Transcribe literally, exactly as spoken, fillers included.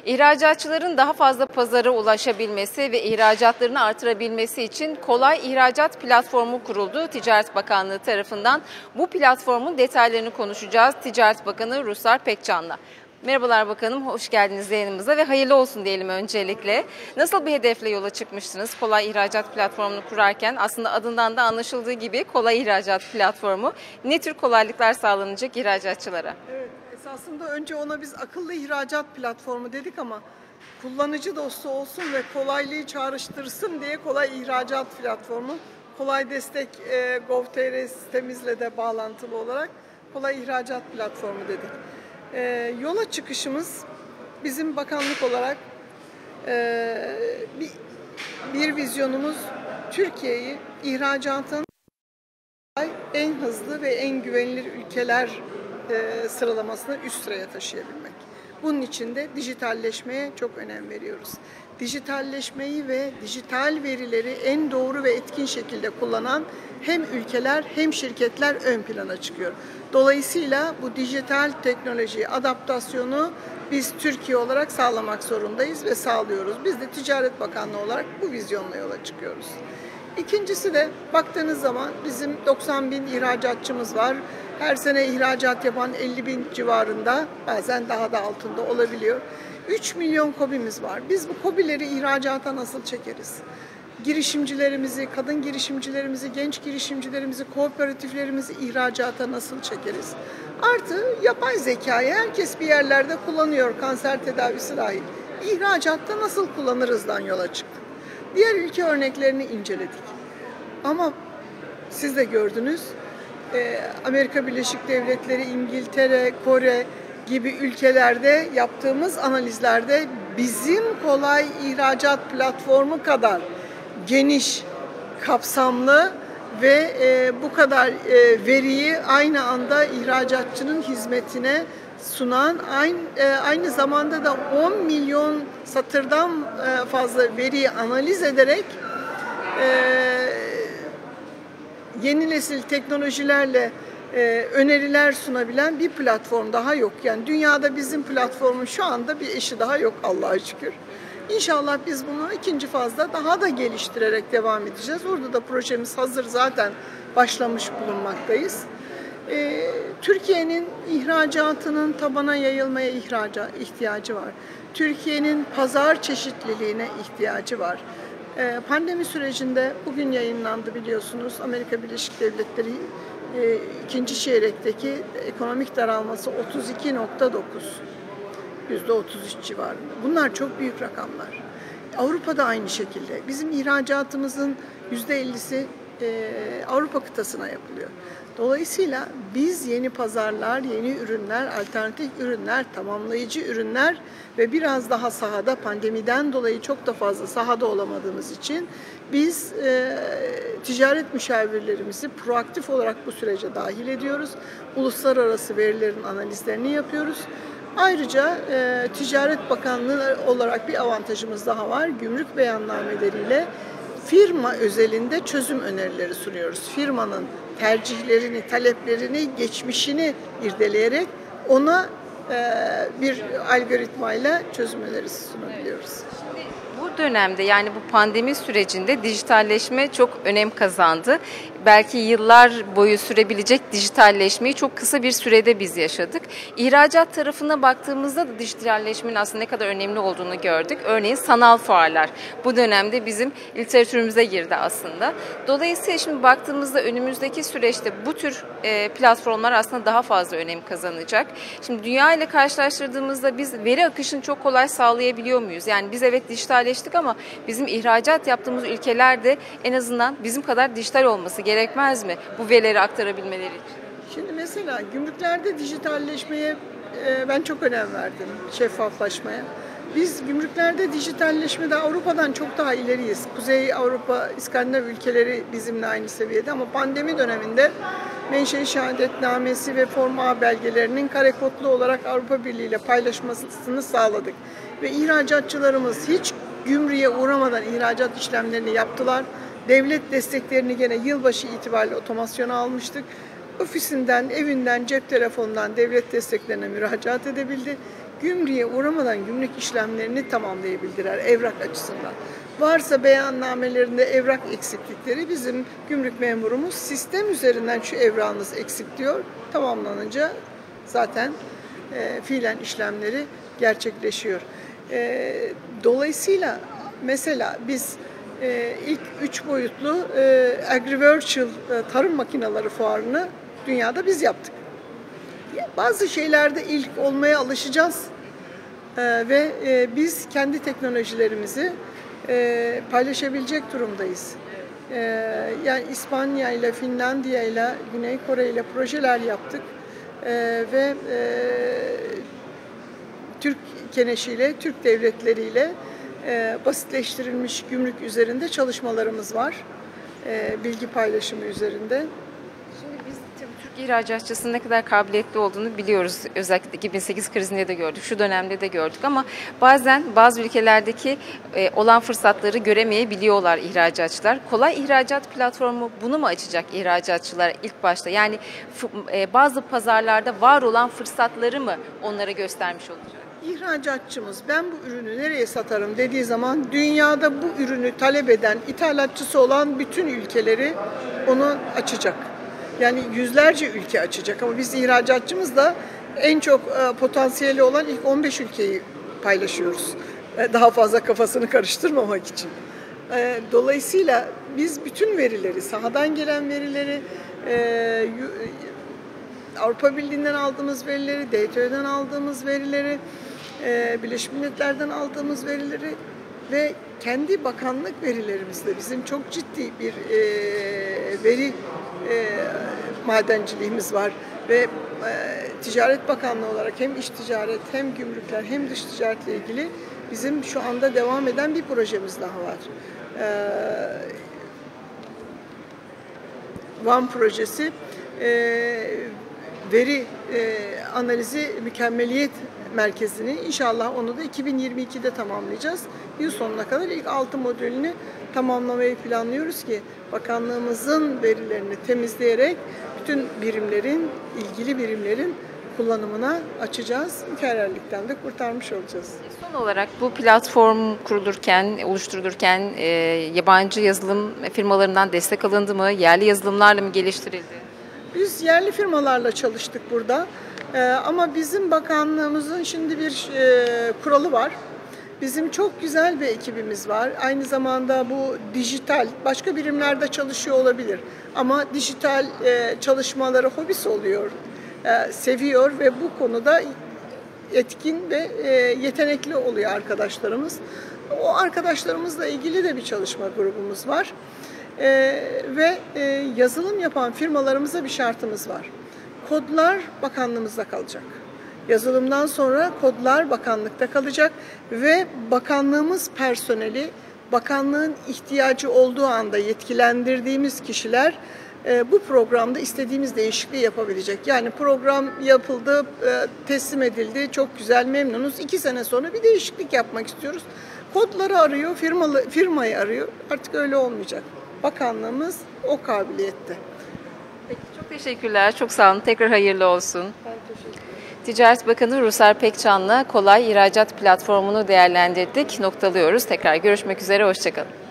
İhracatçıların daha fazla pazara ulaşabilmesi ve ihracatlarını artırabilmesi için Kolay İhracat Platformu kuruldu Ticaret Bakanlığı tarafından. Bu platformun detaylarını konuşacağız Ticaret Bakanı Ruslar Pekcan'la. Merhabalar bakanım, hoş geldiniz yayınımıza ve hayırlı olsun diyelim öncelikle. Nasıl bir hedefle yola çıkmıştınız Kolay İhracat Platformu'nu kurarken? Aslında adından da anlaşıldığı gibi Kolay İhracat Platformu. Ne tür kolaylıklar sağlanacak ihracatçılara? Evet, esasında önce ona biz akıllı ihracat platformu dedik ama kullanıcı dostu olsun ve kolaylığı çağrıştırsın diye Kolay İhracat Platformu, Kolay Destek e, Gov.tr sitemizle de bağlantılı olarak Kolay İhracat Platformu dedik. E, yola çıkışımız bizim bakanlık olarak e, bir, bir vizyonumuz Türkiye'yi ihracatın en hızlı ve en güvenilir ülkeler e, sıralamasına üst sıraya taşıyabilmek. Bunun için de dijitalleşmeye çok önem veriyoruz. Dijitalleşmeyi ve dijital verileri en doğru ve etkin şekilde kullanan hem ülkeler hem şirketler ön plana çıkıyor. Dolayısıyla bu dijital teknoloji adaptasyonu biz Türkiye olarak sağlamak zorundayız ve sağlıyoruz. Biz de Ticaret Bakanlığı olarak bu vizyonla yola çıkıyoruz. İkincisi de baktığınız zaman bizim doksan bin ihracatçımız var. Her sene ihracat yapan elli bin civarında, bazen daha da altında olabiliyor. üç milyon KOBİ'miz var. Biz bu KOBİ'leri ihracata nasıl çekeriz? Girişimcilerimizi, kadın girişimcilerimizi, genç girişimcilerimizi, kooperatiflerimizi ihracata nasıl çekeriz? Artı yapay zekayı herkes bir yerlerde kullanıyor, kanser tedavisi dahil. İhracatta nasıl kullanırızdan yola çıktık. Diğer ülke örneklerini inceledik. Ama siz de gördünüz, Amerika Birleşik Devletleri, İngiltere, Kore gibi ülkelerde yaptığımız analizlerde bizim Kolay İhracat Platformu kadar geniş, kapsamlı ve bu kadar veriyi aynı anda ihracatçının hizmetine sunan, aynı, aynı zamanda da on milyon satırdan fazla veriyi analiz ederek yeni nesil teknolojilerle öneriler sunabilen bir platform daha yok. Yani dünyada bizim platformun şu anda bir eşi daha yok Allah'a şükür. İnşallah biz bunu ikinci fazda daha da geliştirerek devam edeceğiz. Orada da projemiz hazır, zaten başlamış bulunmaktayız. Ee, Türkiye'nin ihracatının tabana yayılmaya ihraca ihtiyacı var. Türkiye'nin pazar çeşitliliğine ihtiyacı var. Ee, pandemi sürecinde bugün yayınlandı biliyorsunuz, Amerika Birleşik Devletleri e, ikinci çeyrekteki ekonomik daralması otuz iki nokta dokuz, yüzde otuz üç civarında. Bunlar çok büyük rakamlar. Avrupa'da aynı şekilde. Bizim ihracatımızın yüzde ellisi e, Avrupa kıtasına yapılıyor. Dolayısıyla biz yeni pazarlar, yeni ürünler, alternatif ürünler, tamamlayıcı ürünler ve biraz daha sahada, pandemiden dolayı çok da fazla sahada olamadığımız için biz e, ticaret müşavirlerimizi proaktif olarak bu sürece dahil ediyoruz. Uluslararası verilerin analizlerini yapıyoruz. Ayrıca e, Ticaret Bakanlığı olarak bir avantajımız daha var. Gümrük beyannameleriyle firma özelinde çözüm önerileri sunuyoruz. Firmanın tercihlerini, taleplerini, geçmişini irdeleyerek ona e, bir algoritmayla çözüm önerisi sunabiliyoruz. Şimdi bu dönemde, yani bu pandemi sürecinde dijitalleşme çok önem kazandı. Belki yıllar boyu sürebilecek dijitalleşmeyi çok kısa bir sürede biz yaşadık. İhracat tarafına baktığımızda da dijitalleşmenin aslında ne kadar önemli olduğunu gördük. Örneğin sanal fuarlar bu dönemde bizim literatürümüze girdi aslında. Dolayısıyla şimdi baktığımızda önümüzdeki süreçte bu tür e, platformlar aslında daha fazla önem kazanacak. Şimdi dünya ile karşılaştırdığımızda biz veri akışını çok kolay sağlayabiliyor muyuz? Yani biz evet dijitalleştik ama bizim ihracat yaptığımız ülkelerde en azından bizim kadar dijital olması gerekiyor. Gerekmez mi bu verileri aktarabilmeleri için? Şimdi mesela gümrüklerde dijitalleşmeye e, ben çok önem verdim, şeffaflaşmaya. Biz gümrüklerde dijitalleşmede Avrupa'dan çok daha ileriyiz. Kuzey Avrupa, İskandinav ülkeleri bizimle aynı seviyede ama pandemi döneminde menşe şehadetnamesi ve Form A belgelerinin kare kodlu olarak Avrupa Birliği ile paylaşmasını sağladık. Ve ihracatçılarımız hiç gümrüğe uğramadan ihracat işlemlerini yaptılar. Devlet desteklerini gene yılbaşı itibariyle otomasyona almıştık. Ofisinden, evinden, cep telefonundan devlet desteklerine müracaat edebildi. gümrüğe uğramadan gümrük işlemlerini tamamlayabildiler evrak açısından. Varsa beyannamelerinde evrak eksiklikleri bizim gümrük memurumuz sistem üzerinden şu evrağınız eksik diyor. Tamamlanınca zaten e, fiilen işlemleri gerçekleşiyor. E, dolayısıyla mesela biz e, ilk üç boyutlu e, AgriVirtual e, tarım makineleri fuarını dünyada biz yaptık. Bazı şeylerde ilk olmaya alışacağız e, ve e, biz kendi teknolojilerimizi e, paylaşabilecek durumdayız. E, yani İspanya ile, Finlandiya ile, Güney Kore ile projeler yaptık e, ve e, Türk keneşiyle, Türk devletleriyle e, basitleştirilmiş gümrük üzerinde çalışmalarımız var. E, bilgi paylaşımı üzerinde. Türk ihracatçısının ne kadar kabiliyetli olduğunu biliyoruz. Özellikle iki bin sekiz krizinde de gördük, şu dönemde de gördük ama bazen bazı ülkelerdeki e, olan fırsatları göremeyebiliyorlar ihracatçılar. Kolay ihracat platformu bunu mu açacak ihracatçılara ilk başta? Yani e, bazı pazarlarda var olan fırsatları mı onlara göstermiş olacak? İhracatçımız ben bu ürünü nereye satarım dediği zaman dünyada bu ürünü talep eden, ithalatçısı olan bütün ülkeleri onu açacak. Yani yüzlerce ülke açacak ama biz ihracatçımız da en çok e, potansiyeli olan ilk on beş ülkeyi paylaşıyoruz. E, daha fazla kafasını karıştırmamak için. E, dolayısıyla biz bütün verileri, sahadan gelen verileri, e, Avrupa Birliği'nden aldığımız verileri, D T Ö'den aldığımız verileri, e, Birleşmiş Milletler'den aldığımız verileri ve kendi bakanlık verilerimizde bizim çok ciddi bir e, veri e, madenciliğimiz var ve e, Ticaret Bakanlığı olarak hem iç ticaret hem gümrükler hem dış ticaretle ilgili bizim şu anda devam eden bir projemiz daha var. E, Van projesi e, veri e, analizi mükemmeliyet merkezini inşallah onu da iki bin yirmi ikide tamamlayacağız. Yıl sonuna kadar ilk altı modülünü tamamlamayı planlıyoruz ki bakanlığımızın verilerini temizleyerek bütün birimlerin, ilgili birimlerin kullanımına açacağız. Mükerrerlikten de kurtarmış olacağız. Son olarak bu platform kurulurken, oluşturulurken e, yabancı yazılım firmalarından destek alındı mı? Yerli yazılımlarla mı geliştirildi? Biz yerli firmalarla çalıştık burada. Ee, ama bizim bakanlığımızın şimdi bir e, kuralı var. Bizim çok güzel bir ekibimiz var. Aynı zamanda bu dijital, başka birimlerde çalışıyor olabilir. Ama dijital e, çalışmaları hobisi oluyor, e, seviyor ve bu konuda etkin ve e, yetenekli oluyor arkadaşlarımız. O arkadaşlarımızla ilgili de bir çalışma grubumuz var. E, ve e, yazılım yapan firmalarımıza bir şartımız var. Kodlar bakanlığımızda kalacak. Yazılımdan sonra kodlar bakanlıkta kalacak ve bakanlığımız personeli, bakanlığın ihtiyacı olduğu anda yetkilendirdiğimiz kişiler e, bu programda istediğimiz değişikliği yapabilecek. Yani program yapıldı, e, teslim edildi, çok güzel, memnunuz. İki sene sonra bir değişiklik yapmak istiyoruz. Kodları arıyor, firmalı, firmayı arıyor. Artık öyle olmayacak. Bakanlığımız o kabiliyette. Peki, çok teşekkürler, çok sağ olun. Tekrar hayırlı olsun. Ben teşekkür ederim. Ticaret Bakanı Rusar Pekcan'la Kolay İhracat Platformu'nu değerlendirdik, noktalıyoruz. Tekrar görüşmek üzere, hoşça kalın.